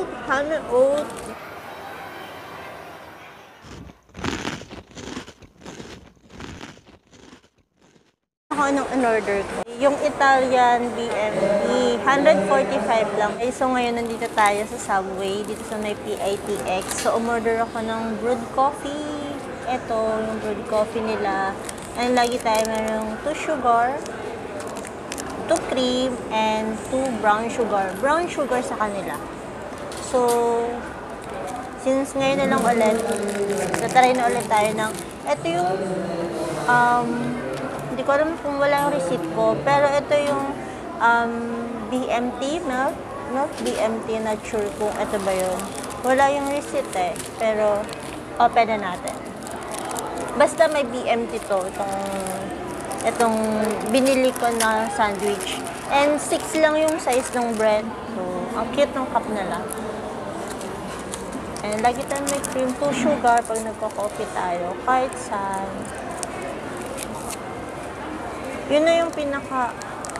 honey oat. Ako nung in-order ko. Yung Italian BME, 145 lang. So ngayon nandito tayo sa Subway, dito sa may PITX. So umorder ako ng brewed coffee. Ito, yung brewed coffee nila. And lagi tayo merong 2 sugar, 2 cream, and 2 brown sugar. Brown sugar sa kanila. So, since ngayon na lang ulit, tatry na ulit tayo ng, ito yung, hindi ko alam kung wala yung receipt ko, pero ito yung BMT, milk BMT, not sure kung ito ba yun. Wala yung receipt eh, pero open na natin. Basta may BMT to, itong binili ko na sandwich. And 6 lang yung size ng bread. So, ang cute ng cup nila. And lagi tayo may cream, 2 sugar pag nagko-coffee tayo, kahit saan. Yun na yung pinaka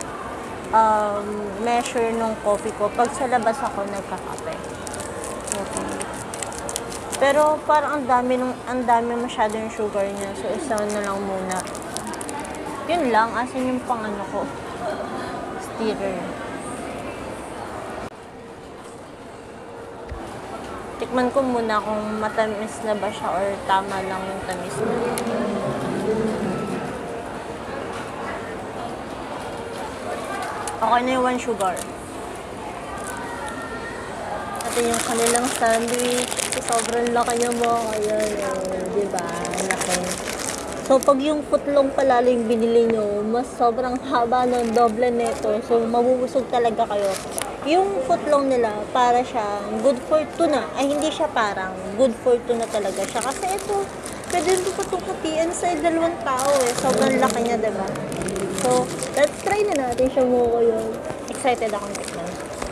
measure ng coffee ko pag sa labas ako nagkakape. Okay. Pero parang ang dami masyado yung sugar niya. So isa na lang muna. Yun lang, asin yung pang ano ko. Stirrer. Tikman ko muna kung matamis na ba siya or tama lang yung tamis na. Okay na yung 1 sugar. Ito yung kanilang sandwich. So, sobrang laki niya mo. Ayan, diba? Laki. So, pag yung footlong pala yung binili nyo, mas sobrang haba ng doble nito. So, mabubusog talaga kayo. Yung footlong nila, para siyang good for tuna. Ay, hindi siya parang good for tuna talaga siya. Kasi ito, pwede nyo pa itong kutian sa 2 tao eh. Sobrang laki niya, diba? So, let's try na natin siya mo ko yun. Excited akong tikman.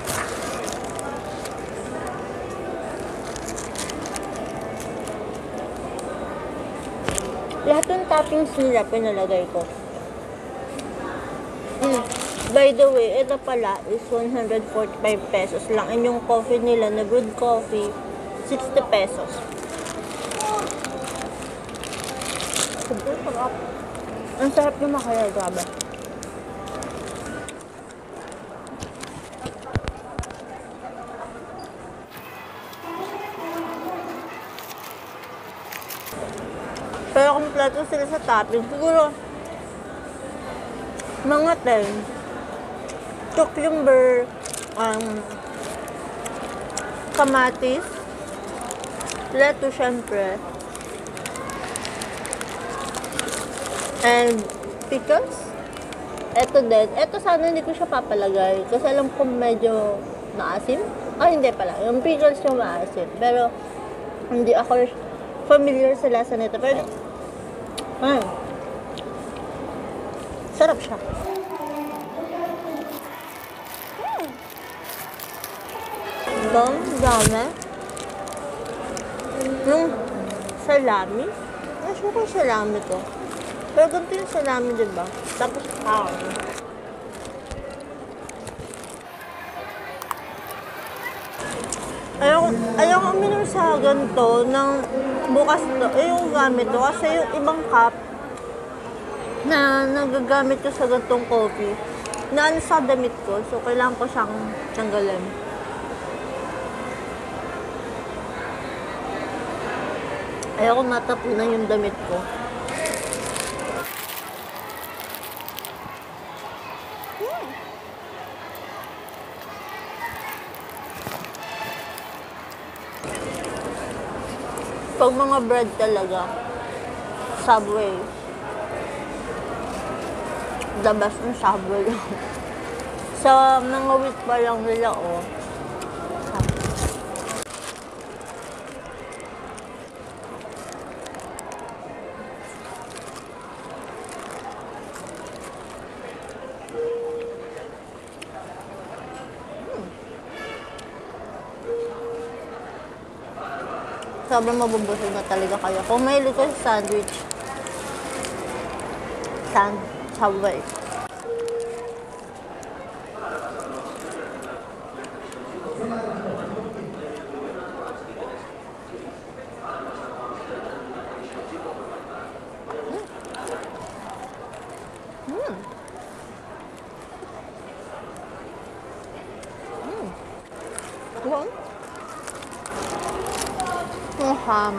Lahat ng toppings nila pinalagay ko. By the way, ito pala is 145 pesos lang. And yung coffee nila na brewed coffee, 60 pesos. Sobrang sarap. Ang sarap naman kaya, grabe. Pero kompleto sila sa topping. Siguro, mga 10. Cucumber, kamatis, lettuce syempre, and pickles. Ito din. Ito sana hindi ko siya papalagay. Kasi alam ko medyo maasim. Hindi pala. Yung pickles yung maasim. Pero, hindi ako familiar sa lasa nito. Pero, sarap siya. Ito, dami. Yung salami. Nasyo ko yung salami ko. Pero ganito yung salami, diba? Tapos, Ayaw uminom sa ganito ng bukas to. Yung gamit to. Kasi yung ibang cup na nagagamit ko sa ganitong coffee, na sa damit ko. So, kailangan ko siyang tanggalin. Ayaw ko matapunan yung damit ko. Pag mga bread talaga, Subway. The best ng Subway. Sa mga wheat pa lang nila, sobrang mabubusog na talaga kayo. Kung may ko sa sandwich, Subway. ham.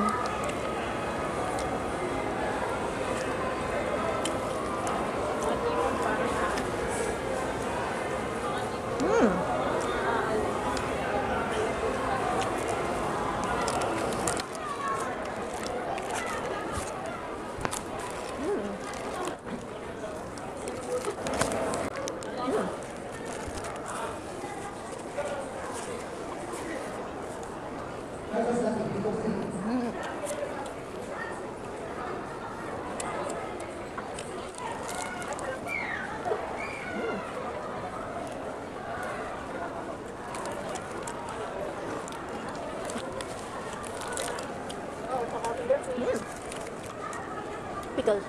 Pickles.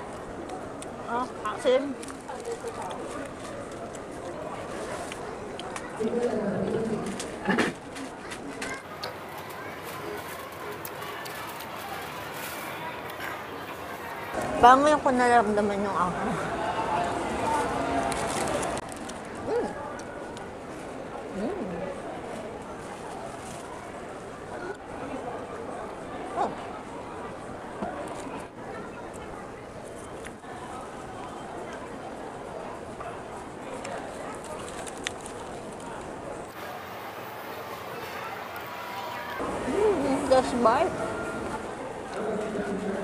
Same. Parang ngayon ko naramdaman yung ako. Oh. Just bite.